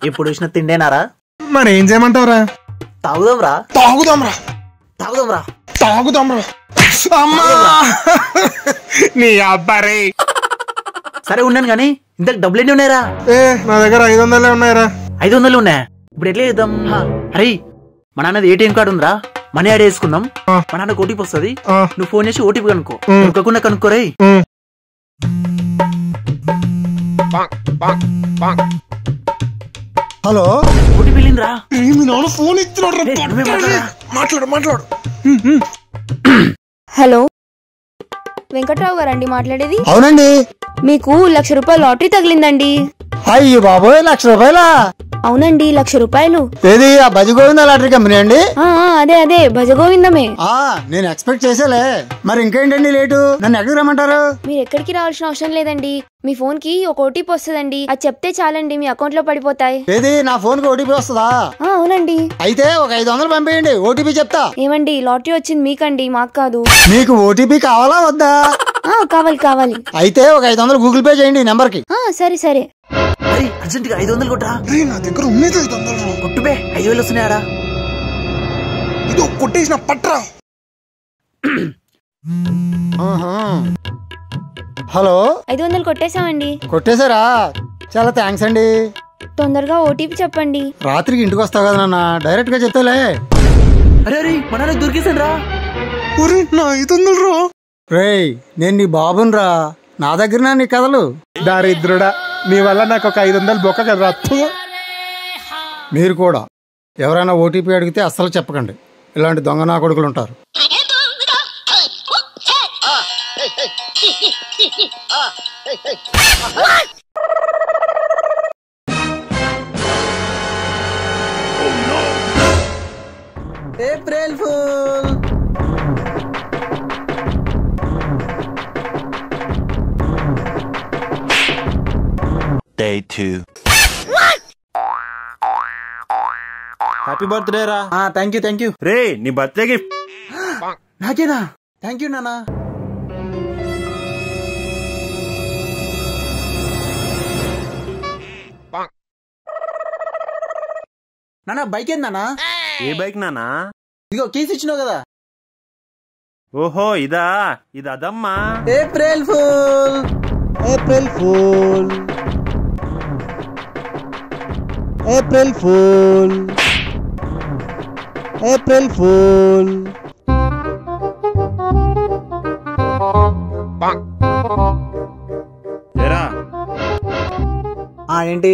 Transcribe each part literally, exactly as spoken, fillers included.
ఇప్పుడు వచ్చిన తిండేనారా? మరి ఏం చేయమంటావురా? తాగుదాంరా తాగుదాంరా తాగుదాంరా తాగుదాంరా అమ్మా నీ అబ్బారే. సరే ఉన్నాను గానీ ఇంతకు డబ్బులు ఎన్ని ఉన్నాయరా? ఏ నా దగ్గర ఐదు వందలే ఉన్నాయరా. ఐదు వందలు ఉన్నాయా? ఇప్పుడు ఎట్లా చేద్దాం? అరే మా నాన్నది ఏటీఎం కార్డు ఉందిరా, మనీ యాడ్ చేసుకుందాం. మా నాన్నకు ఓటీపీ వస్తుంది, నువ్వు ఫోన్ చేసి ఓటీపీ కనుక్కో. దొరకకుండా కనుక్కోరే. Hello OTP వెళ్ళిందిరా. మీ నాన్న ఫోన్ ఇస్తున్నాడు, మాట్లాడు మాట్లాడు. హలో వెంకట్రావు గారండి మాట్లాడేది? అవునండి. మీకు లక్ష రూపాయలు లాటరీ తగిలిందండి. అయ్యో బాబోయ్, లక్ష రూపాయలా? అవునండి, లక్ష రూపాయలు. ఏది ఆ భజగోవింద లాటరీ కంపెనీ అండి? అదే అదే భజగోవిందమే. ఆ నేను ఎక్స్పెక్ట్ చేసేలే. మరి ఇంకేంటండి లేటు? నన్ను ఎక్కడికి రమ్మంటారు? మీరు ఎక్కడికి రావాల్సిన అవసరం లేదండి. మీ ఫోన్ కి ఒక ఓటీపీ వస్తుందండి, అది చెప్తే చాలండి మీ అకౌంట్ లో పడిపోతాయి. ఏది నా ఫోన్ కి ఓటీపీ వస్తుందా? అవునండి. అయితే ఒక ఐదు వందలు పంపేయండి, ఓటీపీ చెప్తా. ఏమండి లాటరీ వచ్చింది మీకండి, మాకు కాదు. మీకు ఓటీపీ కావాలా వద్దా? కావాలి కావాలి. అయితే ఒక ఐదు వందలు గూగుల్ పే చేయండి నెంబర్ కి. సరే సరే. అర్జెంట్ గా ఐదు వందలు కొట్టరా. నా దగ్గర ఉన్నది ఐదు వందలు. కొట్టుబే, ఐదు వేలు వస్తున్నాయారా? ఇది కొట్టేసిన పట్రా. హలో, ఐదు వందలు కొట్టేశామండి. కొట్టేశారా? చాలా థ్యాంక్స్ అండి. తొందరగా ఓటీపీ చెప్పండి. రాత్రికి ఇంటికి వస్తావు కదా నాన్న, డైరెక్ట్ గా చెప్తాలే. అరే అరే మన నాన్న దొరికేసాను రా. నా ఐదు వందలు రా. రేయ్ నేను నీ బాబుని రా, నా దగ్గర నీ కథలు. దారిద్రుడా, నీ వల్ల నాకు ఒక ఐదు వందలు బొక్క కదా. మీరు కూడా ఎవరైనా ఓటీపీ అడిగితే అస్సలు చెప్పకండి, ఇలాంటి దొంగ నా కొడుకులు ఉంటారు. April fool. Day two. Happy birthday రా. Thank you thank you. రే నీ బర్త్డే గిఫ్ట్ నాకేనా? థ్యాంక్ యూ నాన్న. నాన్న బైక్ ఏంది నాన్న? ఏ బైక్ నానా? ఇదిగో కేసు ఇచ్చినావు కదా. ఓహో ఇదా, ఇది అదమ్మా. April fool. April fool. April fool. April fool. ఏరా ఏంటి?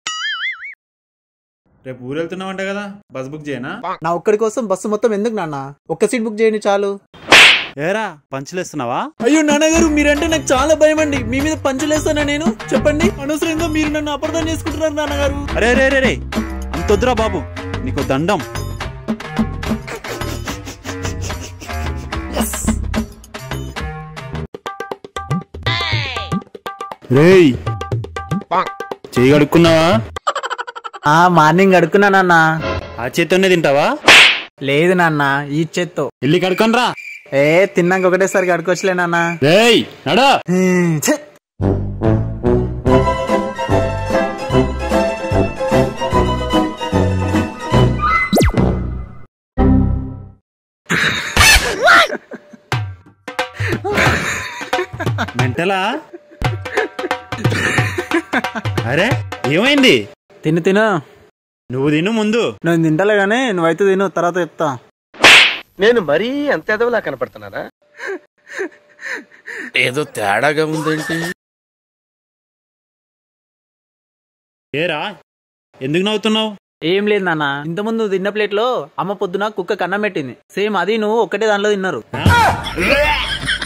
రేపు ఊరు వెళ్తున్నావంట కదా, బస్ బుక్ చేయనా? నా ఒక్కడి కోసం బస్సు మొత్తం ఎందుకు నాన్న? ఒక్క సీట్ బుక్ చేయండి చాలు. ఏరా పంచులేస్తున్నావా? అయ్యో నాన్నగారు, మీరంటే నాకు చాలా భయం అండి. మీ మీద పంచులేస్తానా నేను? చెప్పండి, అనవసరంగా మీరు నన్ను అపార్థం చేసుకుంటున్నారు నాన్నగారు. అరే రే రే రే అంతొద్దురా బాబు, నీకు దండం. రేయ్ చెయ్యి కడుక్కున్నావా? ఆ మార్నింగ్ అడుక్కున్నా నాన్న. ఆ చేత్తోనే తింటావా? లేదు నాన్న, ఈ చేత్తో. ఇల్లి కడుక్కొనరా. ఏ తిన్నాక ఒకటేసారి కడుకోవచ్చులే నాన్న. రేయ్ నడా. మెంటలా? అరే ఏమైంది? తిను తిను. నువ్వు తిను ముందు. నేను తింటలే గానీ నువ్వైతే తిను, తర్వాత చెప్తా. నేను మరీ అంత ఎదవలా కనపడుతున్నానా? ఏదో తేడాగా ఉందేంటి? ఏరా ఎందుకు నవ్వుతున్నావు? ఏం లేదు నాన్న, ఇంతకుముందు తిన్న ప్లేట్ లో అమ్మ పొద్దున కుక్క కన్నం పెట్టింది. సేమ్ అది నువ్వు ఒక్కటే దానిలో తిన్నారు.